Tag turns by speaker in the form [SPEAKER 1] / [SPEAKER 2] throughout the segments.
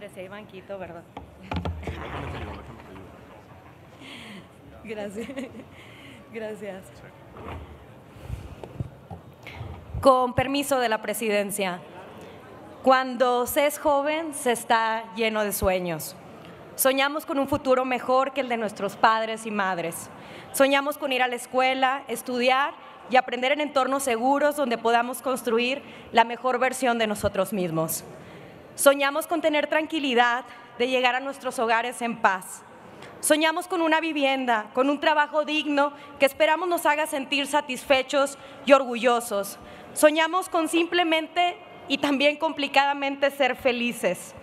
[SPEAKER 1] padre si hay banquito, ¿verdad? Gracias. Gracias. Con permiso de la presidencia. Cuando se es joven, se está lleno de sueños. Soñamos con un futuro mejor que el de nuestros padres y madres. Soñamos con ir a la escuela, estudiar y aprender en entornos seguros donde podamos construir la mejor versión de nosotros mismos. Soñamos con tener tranquilidad de llegar a nuestros hogares en paz. Soñamos con una vivienda, con un trabajo digno que esperamos nos haga sentir satisfechos y orgullosos. Soñamos con simplemente y también complicadamente ser felices.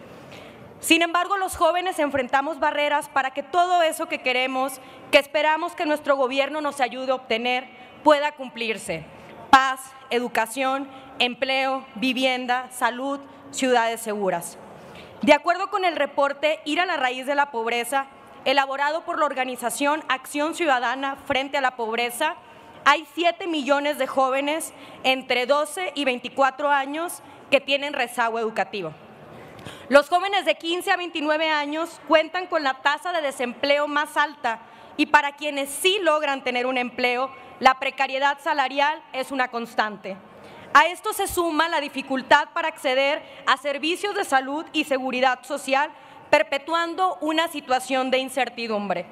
[SPEAKER 1] Sin embargo, los jóvenes enfrentamos barreras para que todo eso que queremos, que esperamos que nuestro gobierno nos ayude a obtener, pueda cumplirse. Paz, educación, empleo, vivienda, salud, ciudades seguras. De acuerdo con el reporte Ir a la raíz de la pobreza, elaborado por la organización Acción Ciudadana Frente a la Pobreza, hay 7 millones de jóvenes entre 12 y 24 años que tienen rezago educativo. Los jóvenes de 15 a 29 años cuentan con la tasa de desempleo más alta y para quienes sí logran tener un empleo, la precariedad salarial es una constante. A esto se suma la dificultad para acceder a servicios de salud y seguridad social, perpetuando una situación de incertidumbre.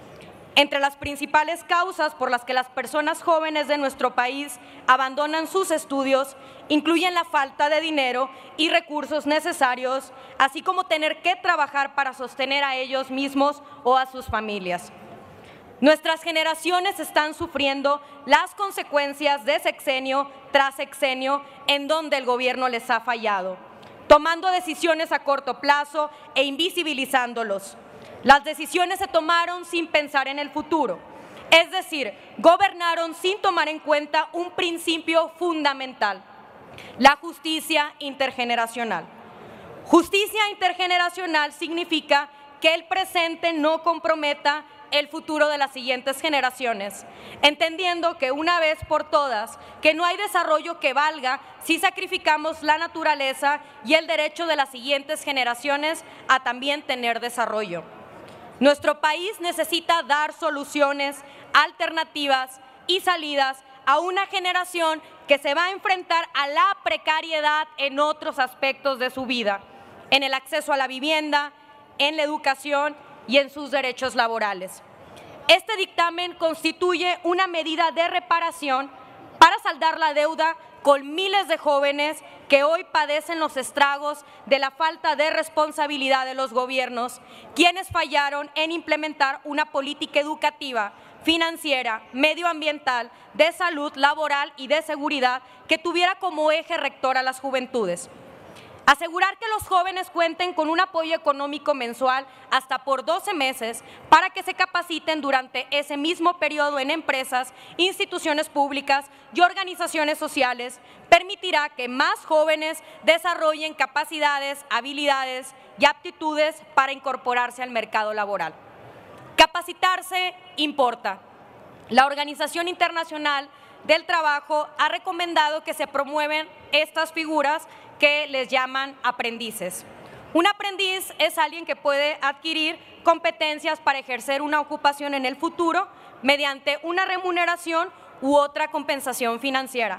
[SPEAKER 1] Entre las principales causas por las que las personas jóvenes de nuestro país abandonan sus estudios incluyen la falta de dinero y recursos necesarios, así como tener que trabajar para sostener a ellos mismos o a sus familias. Nuestras generaciones están sufriendo las consecuencias de sexenio tras sexenio en donde el gobierno les ha fallado, tomando decisiones a corto plazo e invisibilizándolos. Las decisiones se tomaron sin pensar en el futuro, es decir, gobernaron sin tomar en cuenta un principio fundamental, la justicia intergeneracional. Justicia intergeneracional significa que el presente no comprometa el futuro de las siguientes generaciones, entendiendo que una vez por todas, que no hay desarrollo que valga si sacrificamos la naturaleza y el derecho de las siguientes generaciones a también tener desarrollo. Nuestro país necesita dar soluciones, alternativas y salidas a una generación que se va a enfrentar a la precariedad en otros aspectos de su vida, en el acceso a la vivienda, en la educación y en sus derechos laborales. Este dictamen constituye una medida de reparación para saldar la deuda con miles de jóvenes que hoy padecen los estragos de la falta de responsabilidad de los gobiernos, quienes fallaron en implementar una política educativa, financiera, medioambiental, de salud, laboral y de seguridad que tuviera como eje rector a las juventudes. Asegurar que los jóvenes cuenten con un apoyo económico mensual hasta por 12 meses para que se capaciten durante ese mismo periodo en empresas, instituciones públicas y organizaciones sociales permitirá que más jóvenes desarrollen capacidades, habilidades y aptitudes para incorporarse al mercado laboral. Capacitarse importa. La Organización Internacional del Trabajo ha recomendado que se promuevan estas figuras que les llaman aprendices. Un aprendiz es alguien que puede adquirir competencias para ejercer una ocupación en el futuro mediante una remuneración u otra compensación financiera.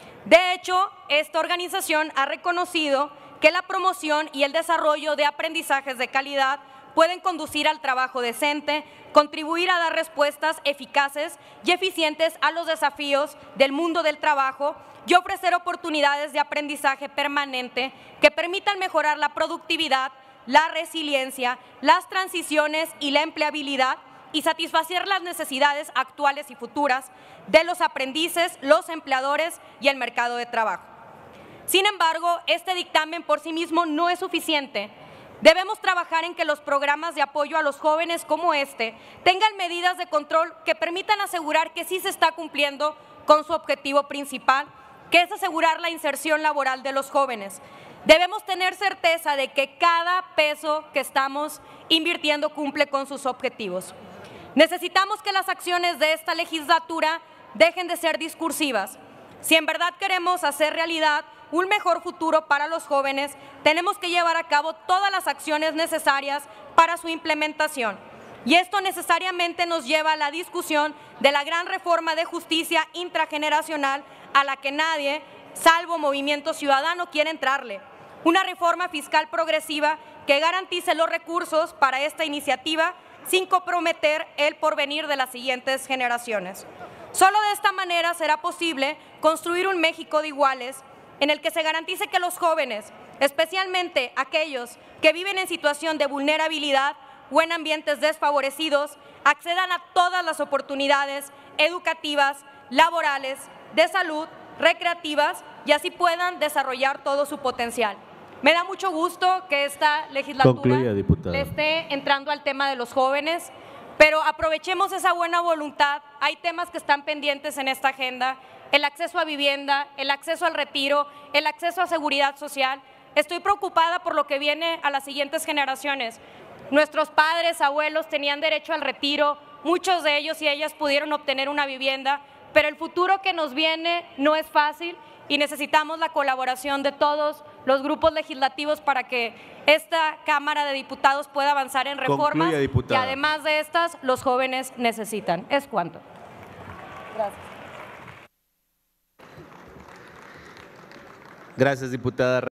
[SPEAKER 1] De hecho, esta organización ha reconocido que la promoción y el desarrollo de aprendizajes de calidad pueden conducir al trabajo decente, contribuir a dar respuestas eficaces y eficientes a los desafíos del mundo del trabajo y ofrecer oportunidades de aprendizaje permanente que permitan mejorar la productividad, la resiliencia, las transiciones y la empleabilidad y satisfacer las necesidades actuales y futuras de los aprendices, los empleadores y el mercado de trabajo. Sin embargo, este dictamen por sí mismo no es suficiente. Debemos trabajar en que los programas de apoyo a los jóvenes como este tengan medidas de control que permitan asegurar que sí se está cumpliendo con su objetivo principal, que es asegurar la inserción laboral de los jóvenes. Debemos tener certeza de que cada peso que estamos invirtiendo cumple con sus objetivos. Necesitamos que las acciones de esta legislatura dejen de ser discursivas. Si en verdad queremos hacer realidad un mejor futuro para los jóvenes, tenemos que llevar a cabo todas las acciones necesarias para su implementación. Y esto necesariamente nos lleva a la discusión de la gran reforma de justicia intrageneracional a la que nadie, salvo Movimiento Ciudadano, quiere entrarle. Una reforma fiscal progresiva que garantice los recursos para esta iniciativa sin comprometer el porvenir de las siguientes generaciones. Solo de esta manera será posible construir un México de iguales en el que se garantice que los jóvenes, especialmente aquellos que viven en situación de vulnerabilidad o en ambientes desfavorecidos, accedan a todas las oportunidades educativas, laborales, de salud, recreativas y así puedan desarrollar todo su potencial. Me da mucho gusto que esta legislatura le esté entrando al tema de los jóvenes, pero aprovechemos esa buena voluntad. Hay temas que están pendientes en esta agenda: el acceso a vivienda, el acceso al retiro, el acceso a seguridad social. Estoy preocupada por lo que viene a las siguientes generaciones. Nuestros padres, abuelos tenían derecho al retiro, muchos de ellos y ellas pudieron obtener una vivienda, pero el futuro que nos viene no es fácil y necesitamos la colaboración de todos los grupos legislativos para que esta Cámara de Diputados pueda avanzar en reformas que además de estas los jóvenes necesitan. Es cuanto. Gracias.
[SPEAKER 2] Gracias, diputada.